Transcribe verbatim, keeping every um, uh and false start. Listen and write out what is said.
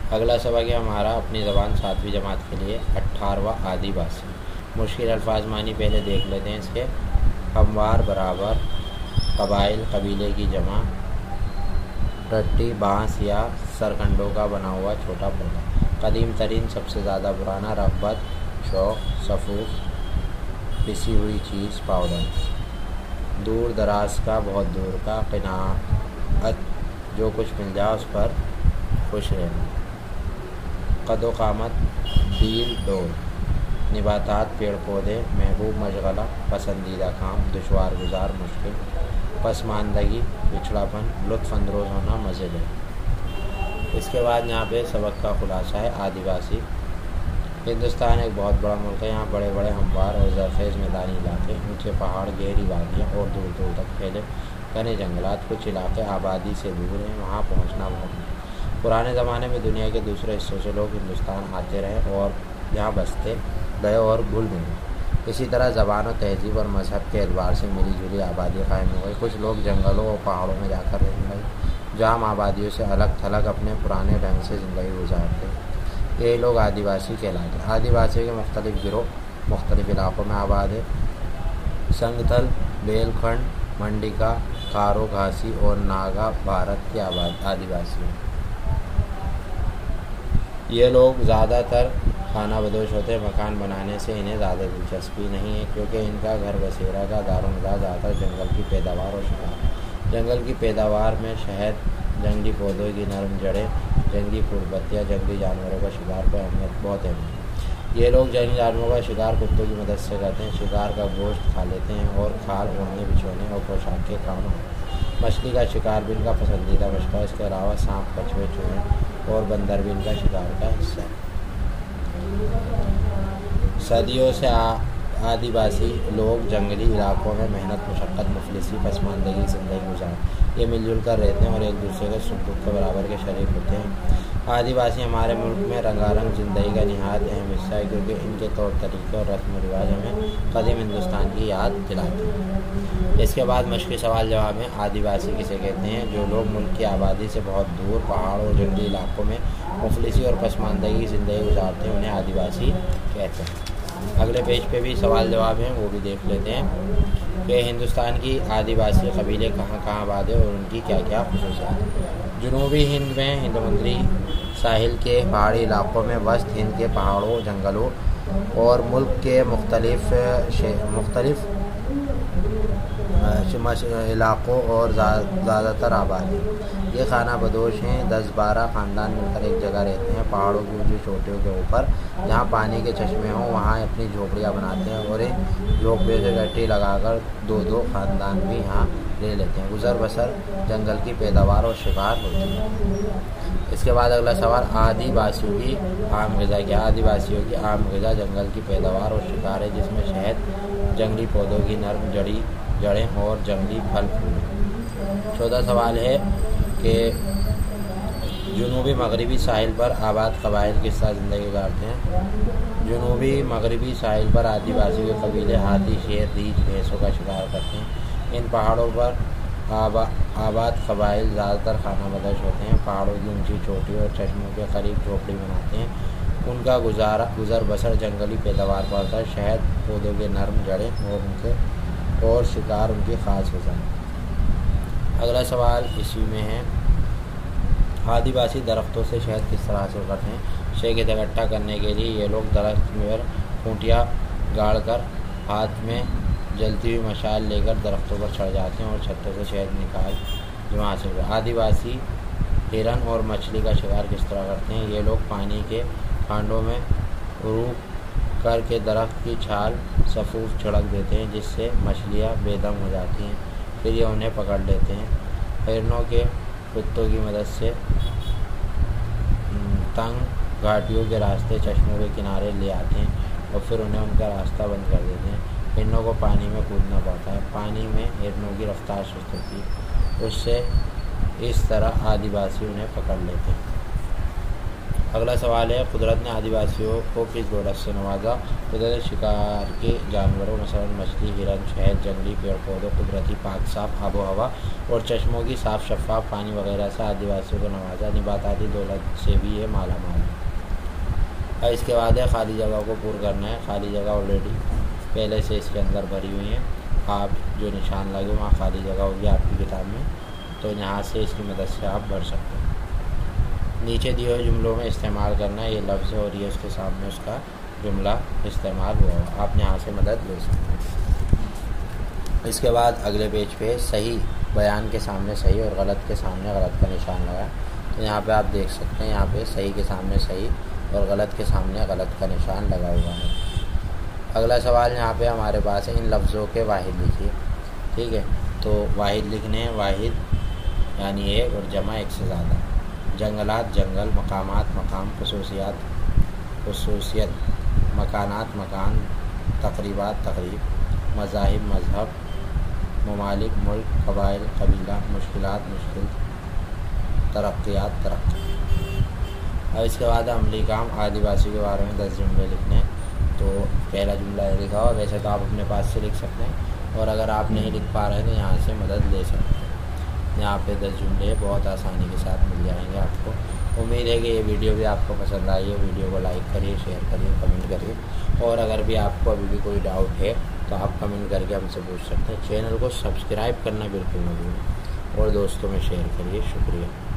अगला सबक है हमारा अपनी ज़बान सातवीं जमात के लिए अट्ठारहवां आदिवासी। मुश्किल अल्फाज मानी पहले देख लेते हैं इसके। हमवार बराबर, कबाइल कबीले की जमा, टट्टी बांस या सरकंडों का बना हुआ छोटा पौधा, कदीम तरीन सबसे ज़्यादा पुराना, रग़बत शौक़, सफ़ूफ़ पिसी हुई चीज़ पाउडर, दूर दराज का बहुत दूर का, क़नाअत जो कुछ मिल जाए उस पर खुश रहना, कदो कामत डील डोल, निबातात पेड़ पौधे, महबूब मशगला पसंदीदा काम, दुश्वार गुजार मुश्किल, पसमानदगी पिछड़ापन, लुत्फ़ अंदोज़ होना मज़े लेना। इसके बाद यहाँ पे सबक का खुलासा है। आदिवासी। हिंदुस्तान एक बहुत बड़ा मुल्क है। यहाँ बड़े बड़े हमवार और ज़रख़ेज़ मैदानी इलाके, ऊँचे पहाड़, गहरी वादियाँ और दूर दूर तक फैले घने जंगलात। कुछ इलाके आबादी से दूर हैं, वहाँ पहुँचना बहुत मुश्किल। पुराने ज़माने में दुनिया के दूसरे हिस्सों से लोग हिंदुस्तान आते रहे और यहाँ बसते गए और घुल मिले। इसी तरह ज़बान और तहज़ीब और मज़हब के एतबार से मिली जुली आबादी कायम हो गई। कुछ लोग जंगलों और पहाड़ों में जाकर रहने लगे, जहाँ हम आबादियों से अलग थलग अपने पुराने ढंग से ज़िंदगी गुजारते। ये लोग आदिवासी कहलाते हैं। आदिवासियों के मुख्तलिफ़ गिरोह मुख्तलिफ़ इलाक़ों में आबाद है। संगथल, बेलखंड, मंडिका, कारो, घासी और नागा भारत के आबाद आदिवासी हैं। ये लोग ज़्यादातर खाना बदोश होते हैं। मकान बनाने से इन्हें ज़्यादा दिलचस्पी नहीं है, क्योंकि इनका घर बसेरा का दारोमदार ज़्यादातर जंगल की पैदावार और शिकार। जंगल की पैदावार में शहद, जंगली पौधों की नरम जड़ें, जंगली फूल पत्तियाँ, जंगली जानवरों का शिकार पर अहमियत बहुत अहमियत। ये लोग जंगली जानवरों का शिकार कुत्तों की मदद से करते हैं। शिकार का गोश्त खा लेते हैं और खाल ओढ़ने, बिछोने और पोशाक के काम हैं। मछली का शिकार भी इनका पसंदीदा मशग़ला है। इसके अलावा सांप, कछुए, चूहे और बंदर भी इनका शिकार का हिस्सा है। सदियों से आदिवासी लोग जंगली इलाकों में मेहनत, मुशक्क़त, मुफलिसी, पसमानदगी की ज़िंदगी गुजार। ये मिलजुल कर रहते हैं और एक दूसरे के सुख दुख के बराबर के शरीक होते हैं। आदिवासी हमारे मुल्क में रंगारंग ज़िंदगी का निहायत अहम हिस्सा है, क्योंकि इनके तौर तरीके और रस्म व रिवाज हमें कदीम हिंदुस्तान की याद दिलाते हैं। इसके बाद मशक़ी सवाल जवाब में। आदिवासी किसे कहते हैं? जो लोग मुल्क की आबादी से बहुत दूर पहाड़ और जंगली इलाकों में मुफलिसी और पसमानदगी की ज़िंदगी गुजारते हैं, उन्हें आदिवासी कहते हैं। अगले पेज पे भी सवाल जवाब हैं, वो भी देख लेते हैं कि हिंदुस्तान की आदिवासी कबीले कहाँ कहाँ आबाद है और उनकी क्या क्या ख़ुसूसियात हैं। जनूबी हिंद में हिंदमंदरी साहिल के पहाड़ी इलाकों में, वस्त हिंद के पहाड़ों, जंगलों और मुल्क के मुख्तलिफ मुख्तलिफ इलाकों और ज़्यादातर आबादी। ये खाना बदोश हैं। दस बारह ख़ानदान मिलकर एक जगह रहते हैं। पहाड़ों की ऊंची चोटियों के ऊपर जहाँ पानी के चश्मे हों, वहाँ अपनी झोपड़ियाँ बनाते हैं और इन झोपड़ियों से गट्टी लगाकर दो दो ख़ानदान भी यहाँ ले लेते हैं। गुज़र बसर जंगल की पैदावार और शिकार होती है। इसके बाद अगला सवाल, आदिवासियों की आम ग़िज़ा क्या? आदिवासियों की आम ग़िज़ा जंगल की पैदावार और शिकार है, जिसमें शहद, जंगली पौधों की नरम जड़ी जड़ें और जंगली फल फूल। चौथा सवाल है कि जनूबी मगरबी साहिल पर आबाद कबाइल किस तरह ज़िंदगी गुजारते हैं। जनूबी मगरबी साहिल पर आदिवासी के कबीले हाथी, शेर, रीछ, भैंसों का शिकार करते हैं। इन पहाड़ों पर आबा आबाद कबाइल ज़्यादातर खाना बदोश होते हैं। पहाड़ों की ऊंची चोटियों और चश्मों के करीब झोपड़ी बनाते हैं। उनका गुजारा गुज़र बसर जंगली पैदावार पर होता है। शहद, पौधों के नरम जड़ें और उनके और शिकार उनकी ख़ास ग़िज़ा है। अगला सवाल इसी में है, आदिवासी दरख्तों से शहद किस तरह हासिल करते हैं। शहद इकट्ठा करने के लिए ये लोग दरख्त में खूंटियाँ गाड़ कर हाथ में जलती हुई मशाल लेकर दरख्तों पर चढ़ जाते हैं और छत्तों से शहद निकाल जो हासिल करते हैं। आदिवासी हिरन और मछली का शिकार किस तरह करते हैं। ये लोग पानी के खांडों में रूख करके दरख्त की छाल सफ़ूफ छिड़क देते हैं, जिससे मछलियाँ बेदम हो जाती हैं। फिर ये उन्हें पकड़ लेते हैं। हिरनों के कुत्तों की मदद से तंग घाटियों के रास्ते चश्मों के किनारे ले आते हैं और फिर उन्हें उनका रास्ता बंद कर देते हैं। हिरनों को पानी में कूदना पड़ता है। पानी में हिरनों की रफ्तार सुस्त होती है, उससे इस तरह आदिवासी उन्हें पकड़ लेते हैं। अगला सवाल है, कुदरत ने आदिवासियों को किस दौलत से नवाजा? कुदरत ने शिकार के जानवरों मसलन मछली, हिरन, शहद, जंगली पेड़ पौधों, कुदरती पाक साफ आबो हवा और चश्मों की साफ शफाफ पानी वगैरह से आदिवासियों को नवाजा। निबाताती दौलत से भी ये माला माल है। और इसके बाद है, खाली जगह को पूरा करना है। खाली जगह ऑलरेडी पहले से इसके अंदर भरी हुई है। आप जो निशान लगे वहाँ खाली जगह होगी आपकी किताब में, तो यहाँ से इसकी मदद से आप भर सकते हैं। नीचे दिए हुए जुमलों में इस्तेमाल करना है, ये लफ्ज़ है और ये उसके सामने उसका जुमला इस्तेमाल हुआ है। आप यहाँ से मदद ले सकते हैं। इसके बाद अगले पेज पे सही बयान के सामने सही और गलत के सामने गलत का निशान लगाए। तो यहाँ पे आप देख सकते हैं, यहाँ पे सही के सामने सही और गलत के सामने गलत का निशान लगा हुआ है। अगला सवाल यहाँ पे हमारे पास है, इन लफ्ज़ों के वाहिद लिखिए। ठीक है, तो वाहिद लिखने हैं, वाहिद यानी एक और जमा एक से ज़्यादा। जंगलात जंगल, मकामात मकाम, खसूसियात खसूसियत, मकानात मकान, तकरीबात तकरीब, मज़ाहिब मज़हब, ममालिक मुल्क, कबाइल कबीला, मुश्किलात मुश्किल, तरक्यात तरक्की। और इसके बाद अमली काम आदिवासी के बारे में दस जुमले लिखने हैं। तो पहला जुमला है लिखा हुआ, वैसे तो आप अपने पास से लिख सकते हैं और अगर आप नहीं लिख पा रहे हैं तो यहाँ से मदद ले सकते हैं। यहाँ पे दस जुमले बहुत आसानी के साथ मिल जाएंगे आपको। उम्मीद है कि ये वीडियो भी आपको पसंद आई है। वीडियो को लाइक करिए, शेयर करिए, कमेंट करिए और अगर भी आपको अभी भी कोई डाउट है तो आप कमेंट करके हमसे पूछ सकते हैं। चैनल को सब्सक्राइब करना बिल्कुल न भूलें और दोस्तों में शेयर करिए। शुक्रिया।